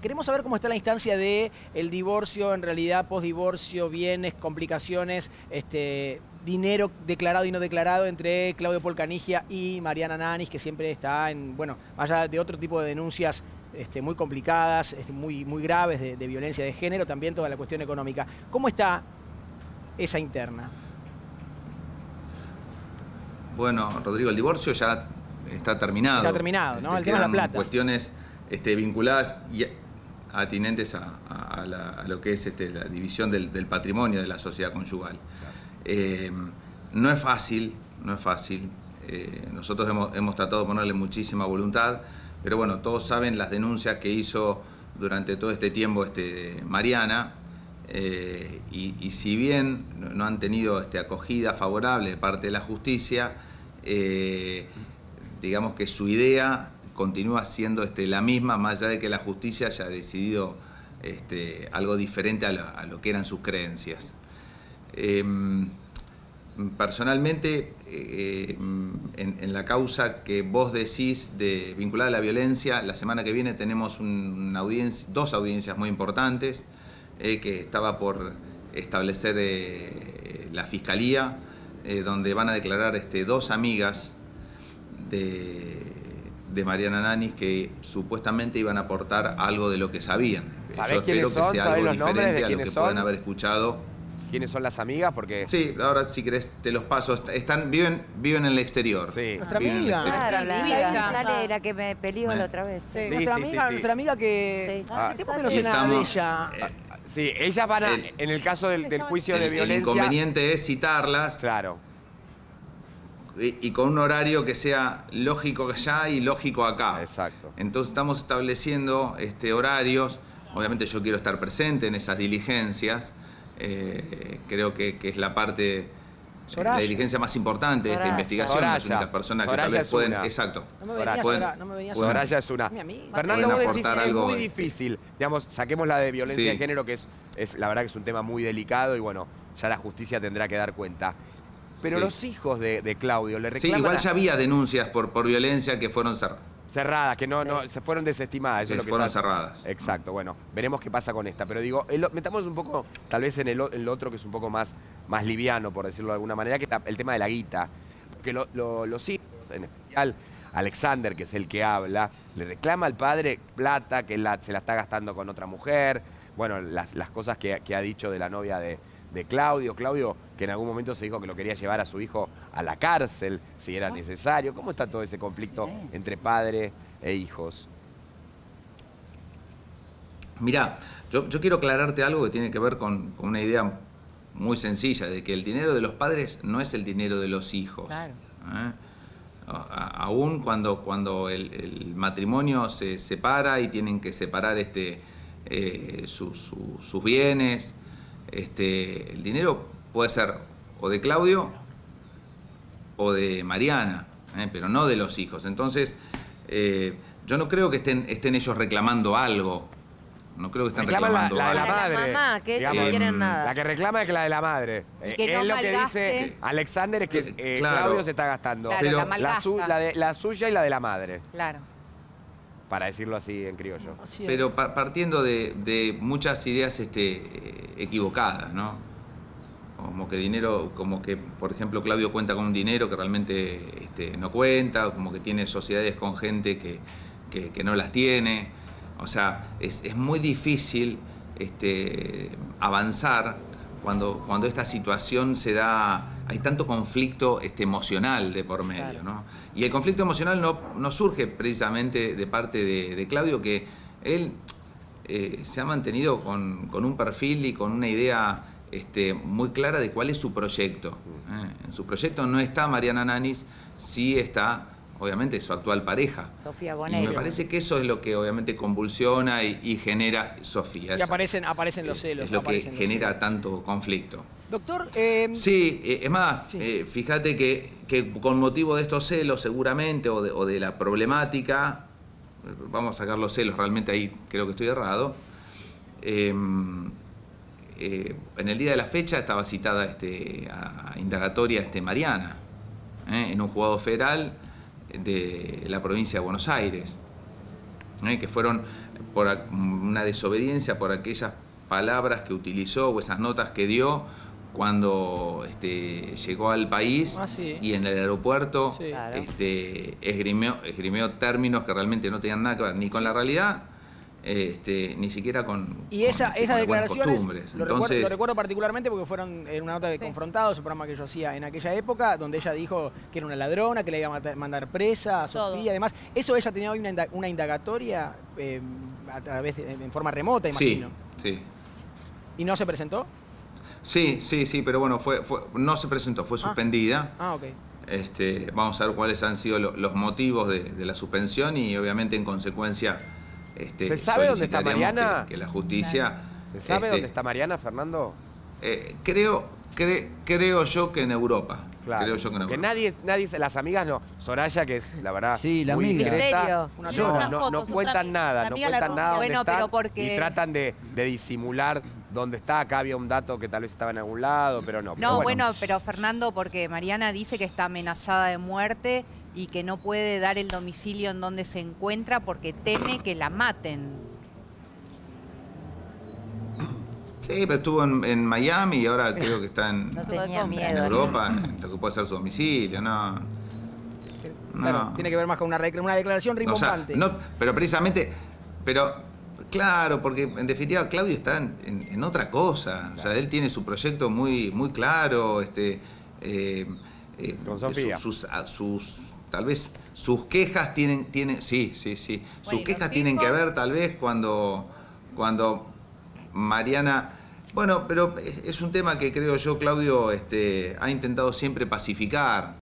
Queremos saber cómo está la instancia de el divorcio, en realidad, postdivorcio, bienes, complicaciones, dinero declarado y no declarado entre Claudio Polcanigia y Mariana Nanis, que siempre está en, bueno, más allá de otro tipo de denuncias muy complicadas, muy graves de violencia de género, también toda la cuestión económica. ¿Cómo está esa interna? Bueno, Rodrigo, el divorcio ya está terminado. Está terminado, ¿no? El tema es la plata. Cuestiones vinculadas y atinentes a lo que es la división del patrimonio de la sociedad conyugal. No es fácil, no es fácil. Nosotros hemos tratado de ponerle muchísima voluntad, pero bueno, todos saben las denuncias que hizo durante todo este tiempo Mariana, y si bien no han tenido acogida favorable de parte de la justicia, digamos que su idea continúa siendo la misma, más allá de que la justicia haya decidido algo diferente a lo que eran sus creencias. Personalmente, en la causa que vos decís vinculada a la violencia, la semana que viene tenemos dos audiencias muy importantes que estaba por establecer la Fiscalía, donde van a declarar dos amigas de Mariana Nanis que supuestamente iban a aportar algo de lo que sabían. ¿Sabés quiénes son? Que sea ¿Sabés algo los nombres de diferente a lo quiénes que son? pueden haber escuchado. ¿Quiénes son las amigas? Porque... Sí, ahora si querés te los paso. Viven en el exterior. Sí. Nuestra amiga. Claro, la amiga. sale la que me peleó la otra vez. Sí. Nuestra amiga que... Sí. Hace tiempo que no sé nada de ella. Sí, ellas van en el caso del juicio de violencia... El inconveniente es citarlas. Claro. Y con un horario que sea lógico allá y lógico acá. Exacto. Entonces estamos estableciendo horarios. Obviamente yo quiero estar presente en esas diligencias. Creo que es la parte, la diligencia más importante de esta investigación. Soraya. Las únicas personas que Soraya tal vez es pueden... una. Exacto. No me venía Pueden- no me venía Soraya es una. Mi amiga. Fernando, vos Pueden decís aportar es algo, muy difícil. Digamos, saquemos la de violencia Sí. de género, que es la verdad que es un tema muy delicado y bueno, ya la justicia tendrá que dar cuenta. Pero Sí. los hijos de Claudio le Sí, reclaman igual ya había denuncias por violencia que fueron cerradas, que no se fueron desestimadas. Eso es lo que fueron está- cerradas. Exacto, bueno, veremos qué pasa con esta. Pero digo, metamos un poco, tal vez en el otro que es un poco más liviano, por decirlo de alguna manera, que está el tema de la guita. Porque los hijos, en especial Alexander, que es el que habla, le reclama al padre plata, que se la está gastando con otra mujer. Bueno, las cosas que ha dicho de la novia de Claudio. Claudio, que en algún momento se dijo que lo quería llevar a su hijo a la cárcel, si era necesario. ¿Cómo está todo ese conflicto entre padre e hijos? Mirá, yo quiero aclararte algo que tiene que ver con una idea muy sencilla, de que el dinero de los padres no es el dinero de los hijos. Claro. Aún cuando el matrimonio se separa y tienen que separar sus bienes, el dinero puede ser o de Claudio o de Mariana, pero no de los hijos. Entonces, yo no creo que estén ellos reclamando algo. No creo que estén Reclaman reclamando la de la algo. madre. madre. Mamá, que ellos Digamos, no quieren nada. La que reclama es la de la madre. Y que no Es lo que malgaste. dice Alexander, es que Claro. Claudio se está gastando. Claro, Pero la malgasta. La suya y la de la madre, Claro. para decirlo así en criollo. Pero partiendo de muchas ideas equivocadas, ¿no? Como que, por ejemplo, Claudio cuenta con un dinero que realmente no cuenta, como que tiene sociedades con gente que no las tiene. O sea, es muy difícil avanzar cuando esta situación se da. Hay tanto conflicto emocional de por medio, ¿no? Y el conflicto emocional no surge precisamente de parte de Claudio, que él se ha mantenido con un perfil y con una idea muy clara de cuál es su proyecto. En su proyecto no está Mariana Nanis, sí está, obviamente, su actual pareja. Sofía Y Bonello. me parece que eso es lo que obviamente convulsiona y genera Sofía. Y aparecen los celos. Es lo que aparecen los genera celos. tanto conflicto. Doctor, Sí, es más, Sí. fíjate que con motivo de estos celos seguramente o de la problemática, vamos a sacar los celos, realmente ahí creo que estoy errado, en el día de la fecha estaba citada a indagatoria Mariana, en un juzgado federal de la provincia de Buenos Aires, que fueron una desobediencia por aquellas palabras que utilizó o esas notas que dio cuando llegó al país sí. y en el aeropuerto Sí. Claro. esgrimió términos que realmente no tenían nada que ver ni con la realidad, ni siquiera con Esas algunas declaraciones costumbres. lo recuerdo particularmente porque fueron en una nota de Confrontados, el programa que yo hacía en aquella época, donde ella dijo que era una ladrona, que le iba a mandar presa a Todo. Sofía y demás. Eso ella tenía hoy una indagatoria a través en forma remota, imagino. Sí. ¿Y no se presentó? Sí, pero bueno, no se presentó, fue suspendida. Ah, ok. Vamos a ver cuáles han sido los motivos de la suspensión y obviamente en consecuencia ¿Se sabe dónde está solicitaremos Mariana? que la justicia... ¿Se sabe dónde está Mariana, Fernando? Creo yo que en Europa. Claro. Creo yo que en Que Europa. nadie, las amigas no. Soraya, que es la verdad Sí, la muy amiga. discreta, Misterio. Unas no fotos, cuentan otra- nada, la no amiga la cuentan nada rompió. dónde Bueno, están pero porque- y tratan de disimular dónde está. Acá había un dato que tal vez estaba en algún lado, pero no. No, Pero pero Fernando, porque Mariana dice que está amenazada de muerte y que no puede dar el domicilio en donde se encuentra porque teme que la maten. Sí, pero estuvo en Miami y ahora creo que está en, No Todo tenía eso, miedo. en Europa, en lo que puede ser su domicilio, no. Claro, tiene que ver más con una declaración O sea, rimbombante. pero precisamente, claro, porque en definitiva Claudio está en otra cosa. O sea, él tiene su proyecto muy claro, Con Sofía. tal vez sus quejas tienen, sí. Sus Bueno, ¿y quejas los tienen que hijos? ver tal vez cuando Mariana. Bueno, pero es un tema que creo yo, Claudio, ha intentado siempre pacificar.